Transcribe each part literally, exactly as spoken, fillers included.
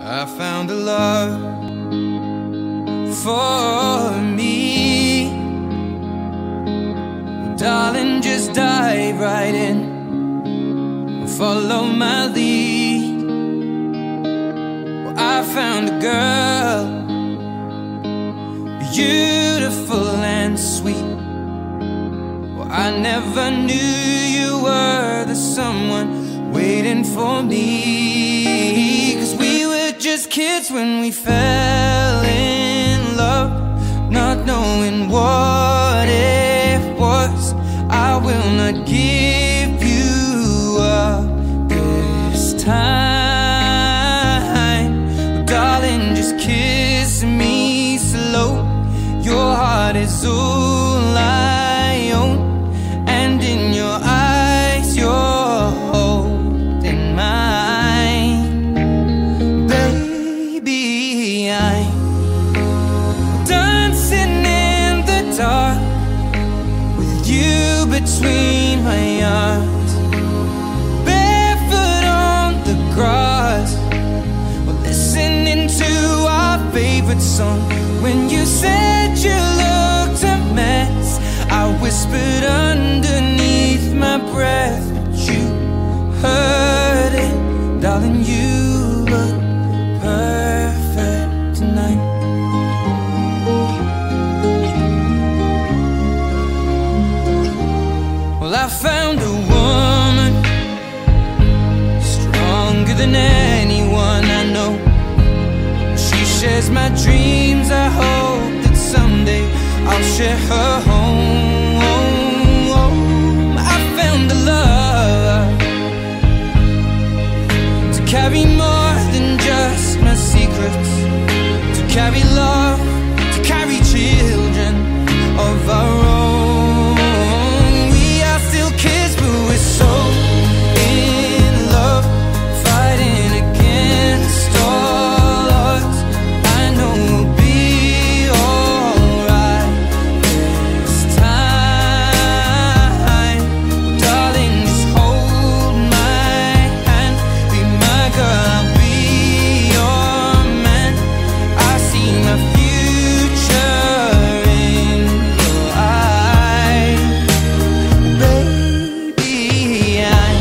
I found a love for me. Darling, just dive right in, follow my lead. Well, I found a girl, beautiful and sweet. Well, I never knew you were the someone waiting for me. 'Cause we were just kids when we fell in love, not knowing what it was. I will not give you up this time. Darling, just kiss me slow. Your heart is all I own, and in your eyes you're holding mine. Baby, I'm dancing in the dark with you between my arms, barefoot on the grass. We're listening to our favorite song. When you said you looked a mess, I whispered underneath my breath, but you heard it. Darling, you look perfect tonight. Well, I found a woman stronger than anyone I know. She shares my dreams. I hope that someday I'll share her home. I found a love to carry more than just my secrets, to carry love, to carry children of our own. We are still kids, but we're so in love, fighting against all odds. I know we'll be alright this time. Darling, just hold my hand, be my girl, I'll be your man. I see my future in your eyes. Baby, I'm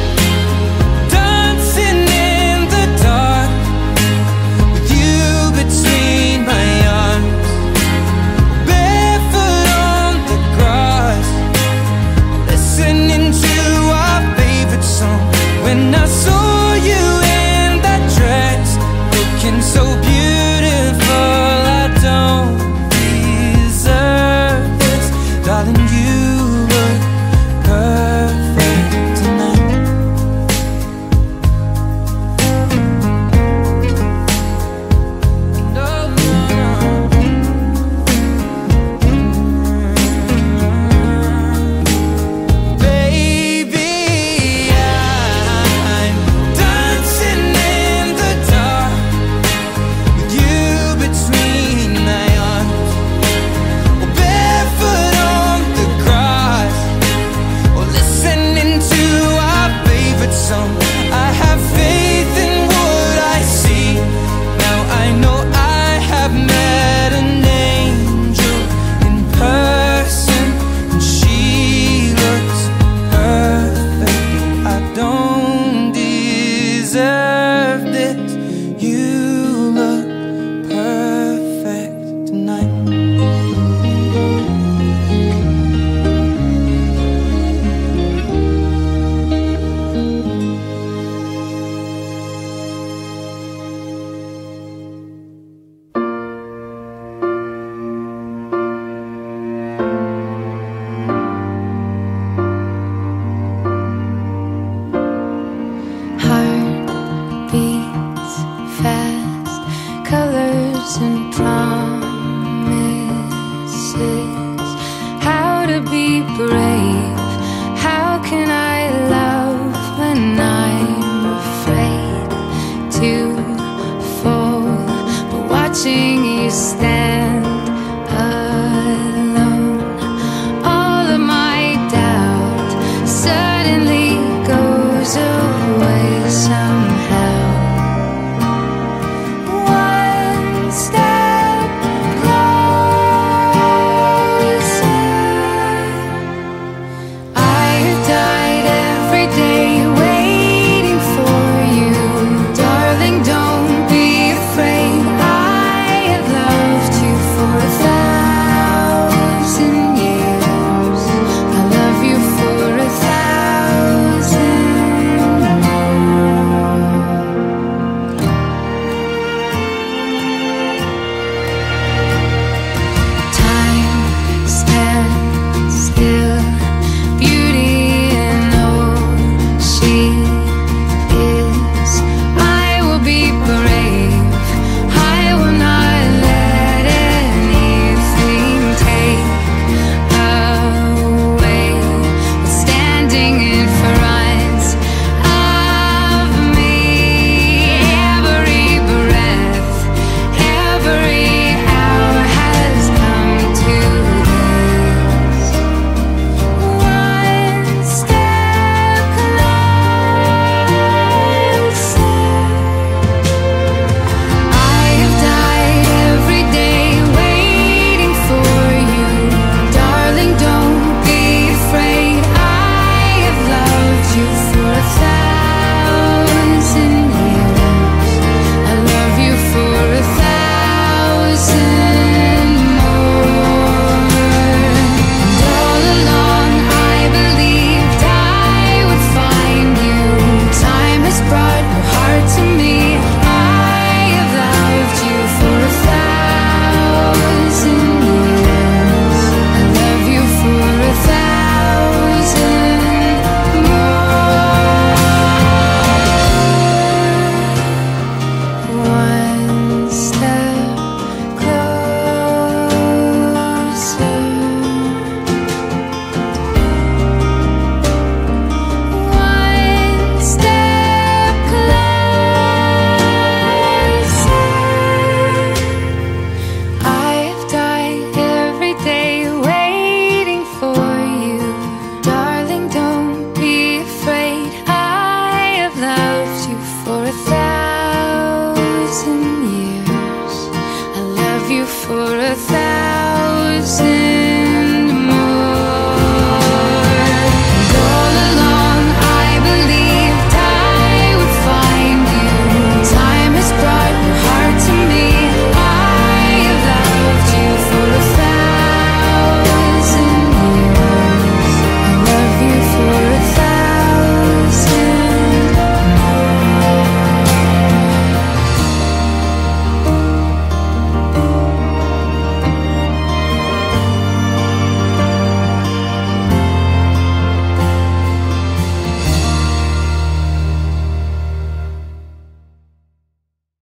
dancing in the dark with you between my arms, barefoot on the grass, listening to our favorite song. When I saw you in that dress, looking so beautiful,